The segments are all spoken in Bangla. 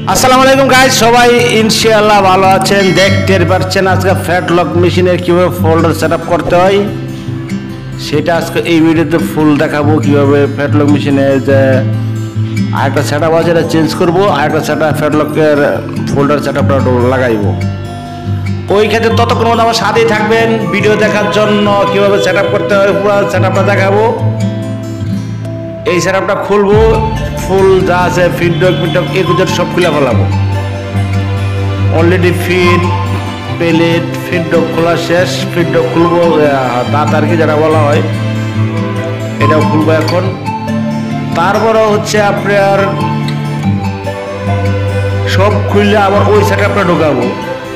আসসালামু আলাইকুম গাইস, সবাই ইনশাআল্লাহ ভালো আছেন। দেখতে পাচ্ছেন আজকে ফ্যাট লক মেশিনের কিভাবে ফোল্ডার সেটআপ করতে হয় সেটা আজকে এই ভিডিওতে ফুল দেখাবো। কিভাবে ফ্যাট লক মেশিনে যে আরেকটা সেটআপ আছে এটা চেঞ্জ করব, আরেকটা সেটআপ ফ্যাট লকের ফোল্ডার সেটআপটা লাগাইবো। ওই ক্ষেত্রে ততক্ষণ মধ্যে আমার সাথেই থাকবেন ভিডিও দেখার জন্য। কিভাবে সেটআপ করতে হয় পুরো সেটআপটা দেখাবো। এই সেটআপটা খুলবো, ফুল যা আছে ফিডব্যাক এগুলো সব খুলে ফেলাবো। অলরেডি প্লেট ফিডব্যাক খোলা শেষ। ফিডব্যাক খুলবো, দাঁত আর কি যেটা বলা হয় এটাও খুলবো এখন। তারপরে হচ্ছে আপনার সব খুললে আবার ওই সেটআপটা ঢোকাবো।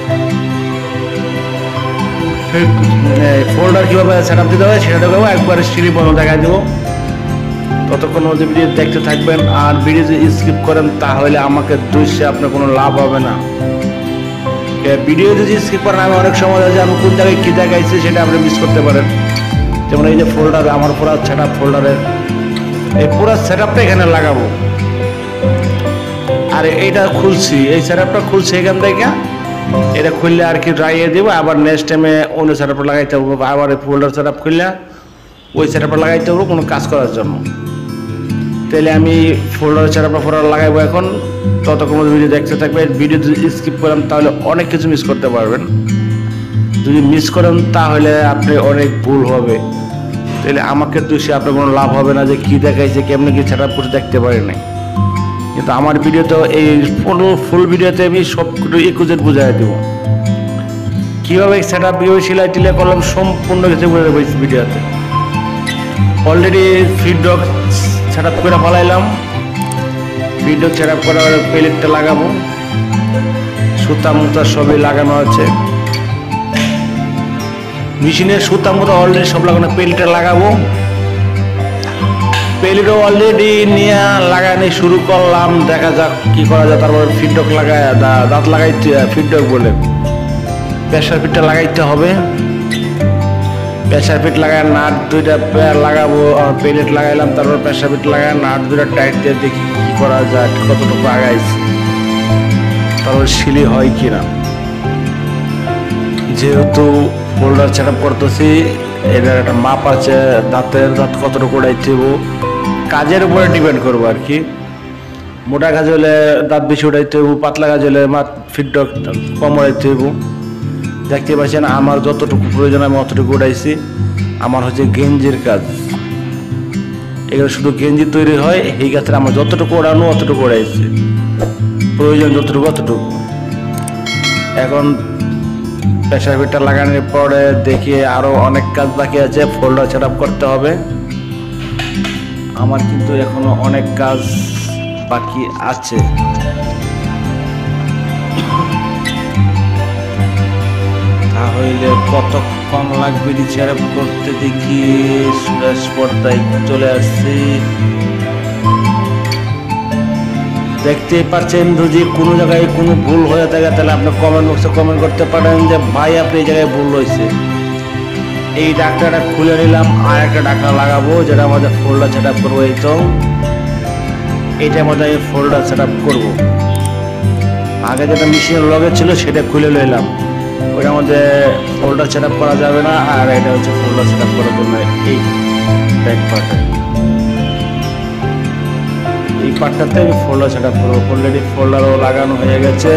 ফোল্ডার কিভাবে সেটআপ দিতে হবে সেটা ঢোকাবো, একবারে সিঁড়ি বন্ধ দেখাই দেবো। ততক্ষণ মধ্যে ভিডিও দেখতে থাকবেন। আর ভিডিও যদি স্কিপ করেন তাহলে আমাকে দোষে আপনার কোনো লাভ হবে না। ভিডিও যদি স্কিপ করেন আমি অনেক সময় আছে আমি কোন জায়গায় কী দেখাইছি সেটা আপনি মিস করতে পারেন। যেমন এই যে ফোল্ডার, আমার পুরো সেটআপ ফোল্ডারের এই পুরো সেটআপটা এখানে লাগাবো। আর এইটা খুলছি, এই সেটআপটা খুলছি এখান থেকে। এটা খুললে আর কি রাইয়ে দেবো, আবার নেক্সট টাইমে অন্য সেটআপটা লাগাইতে হবে। আবার এই ফোল্ডার সেটআপ খুললে ওই সেটআপটা লাগাইতে হবে কোনো কাজ করার জন্য। তাহলে আমি ফোল্ডার সেটআপটা লাগাইবো এখন। ততক্ষণ ভিডিও দেখতে থাকবে। ভিডিও যদি স্কিপ করেন তাহলে অনেক কিছু মিস করতে পারবেন। যদি মিস করেন তাহলে আপনি অনেক ভুল হবে। তাহলে আমাকে দোষে আপনার কোনো লাভ হবে না যে কী দেখাইছে কেমনি কি সেটআপ করে দেখতে পারি নাই। কিন্তু আমার ভিডিওতে এই ফুল ভিডিওতে আমি সব একুজের বুঝাই দেবো। কীভাবে সেটআপ কীভাবে সেলাই টিলাই করলাম সম্পূর্ণ কিছু বুঝে দেবো ভিডিওতে। অলরেডি ফিডব্যাক সেটআপ করে ফলাইলাম। ফিডব্যাক সেটআপ করার প্লেটটা লাগাবো, সুতা মুতা সবই লাগানো আছে। মেশিনের সুতা মুতা অলরেডি সব লাগানো, প্লেটটা লাগাবো। প্লেটও অলরেডি নিয়ে লাগানো শুরু করলাম, দেখা যাক কি করা যায়। তারপর ফিডব্যাক লাগায় দাঁত লাগাইতে, ফিডব্যাক বলে প্রেসার ফিটটা লাগাইতে হবে। প্রেসার ফিট লাগায় নাট দুইটা লাগাবো, প্লেট লাগাইলাম। তারপর প্রেসার ফিট লাগায় নাট দুইটা টাইট দিয়ে দেখি কি করা যায়, কতটুকু আগাইছি, তারপর সিলি হয় কিনা। যেহেতু ফোল্ডার সেটআপ করতেছি এটার একটা মাপ আছে, দাঁত কতটুকু উড়াইতে হবো কাজের উপরে ডিপেন্ড করবো আর কি। মোটা কাজ হলে দাঁত বেশি উড়াইতে হবো, পাতলা কাজ হলে ফিডব্যাক কম উড়াইতে হবো। দেখতে পাচ্ছেন আমার যতটুকু প্রয়োজন আমি অতটুকু উড়াইছি। আমার হচ্ছে গেঞ্জির কাজ, এগুলো শুধু গেঞ্জি তৈরি হয়। এই ক্ষেত্রে আমার যতটুকু ওড়ানো অতটুকু উড়াইছি, প্রয়োজন যতটুকু অতটুকু। এখন প্রেসার ফিটটা লাগানোর পরে দেখি আরও অনেক কাজ বাকি আছে, ফোল্ডার সেটআপ করতে হবে। আমার কিন্তু এখনো অনেক কাজ বাকি আছে। তাহলে কতক্ষণ লাগবে সেটআপ করতে দেখি। সুরেশ পর্দায় চলে আসছি। দেখতেই পাচ্ছেন যদি কোনো জায়গায় কোনো ভুল হয়ে থাকে তাহলে আপনি কমেন্ট বক্সে কমেন্ট করতে পারেন যে ভাই আপনি এই জায়গায় ভুল হয়েছে। এই ডাক্তারটা খুলে নিলাম, আর একটা ডাক্তার লাগাবো যেটা আমাদের ফোল্ডার সেটআপ করবো। এই তো এইটার মধ্যে আমি ফোল্ডার সেটআপ করবো। আগে যেটা মেশিনের লগে ছিল সেটা খুলে নিলাম, ওইটার মধ্যে ফোল্ডার সেটআপ করা যাবে না। আর এটা হচ্ছে ফোল্ডার সেটআপ করার জন্য এই ব্যাক পার্টে, এই পার্টটাতে আমি ফোল্ডার সেটআপ করবো। অলরেডি ফোল্ডারও লাগানো হয়ে গেছে।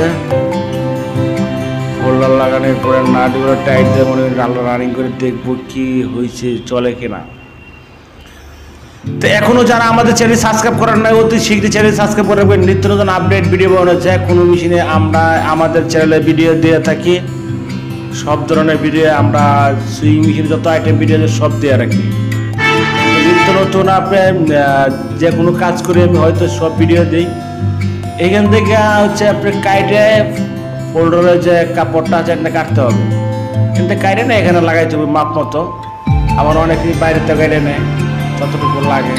ফোল্ডার লাগানোর পরে নাটগুলো টাইট দিয়ে মনে রানিং করে দেখবো কি হয়েছে, চলে কিনা। তো এখনো যারা আমাদের চ্যানেল সাবস্ক্রাইব করার নাই অতি শীঘ্রই চ্যানেল সাবস্ক্রাইব করে রাখবেন। নিত্য নতুন আপডেট ভিডিও বানানো যায়। কোনো মেশিনে আমরা আমাদের চ্যানেলে ভিডিও দিয়ে থাকি, সব ধরনের ভিডিও আমরা সুইং মেশিনে যত আইটেম ভিডিও সব দিয়ে রাখি। নিত্য নতুন আপনি যে কোনো কাজ করে আমি হয়তো সব ভিডিও দিই। এখান থেকে হচ্ছে আপনি কাইটে ফোল্ডারের যে কাপড়টা আছে এটা কাটতে হবে। কিন্তু কাইটে না এখানে লাগাইতে হবে মাপ মতো। আবার অনেকেই বাইরে তো কাইটে নেয় যতটুকু লাগে।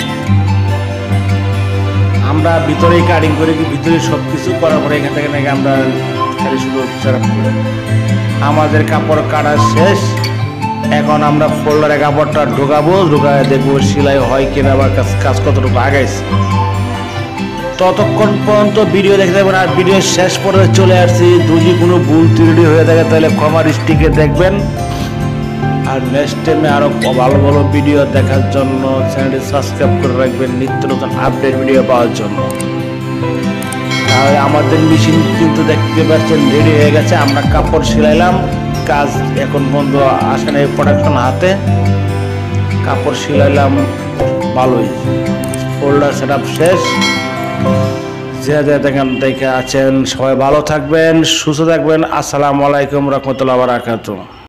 আমরা ভিতরেই কাটিং করে কি ভিতরে সব কিছু করার পরে এখান থেকে নাকি আমরা খালি শুধু সেটআপ করি। আমাদের কাপড় কাটা শেষ। এখন আমরা ফোল্ডারে কাপড়টা ঢোকাবো, ঢোকায় দেখবো সেলাই হয় কিনা বা কাজ কতটুকু আগাইছে। ততক্ষণ পর্যন্ত ভিডিও দেখতে থাকবেন। আর ভিডিও শেষ পর্যন্ত চলে আসছি, যদি কোনো ভুল ত্রুটি হয়ে থাকে তাহলে ক্ষমার দৃষ্টিতে দেখবেন। আর নেক্সট টাইমে আরও ভালো ভালো ভিডিও দেখার জন্য চ্যানেলটি সাবস্ক্রাইব করে রাখবেন নিত্য নতুন আপডেট ভিডিও পাওয়ার জন্য। তাহলে আমাদের মেশিন কিন্তু দেখতে পাচ্ছেন রেডি হয়ে গেছে। আমরা কাপড় সেলাইলাম, কাজ এখন বন্ধ আসে না, প্রোডাকশন হাতে কাপড় সেলাইলাম ভালোই। ফোল্ডার সেট আপ শেষ। যে দেখে আছেন সবাই ভালো থাকবেন, সুস্থ থাকবেন। আসসালামু আলাইকুম রহমতুল্লাহ বারাকাতুহু।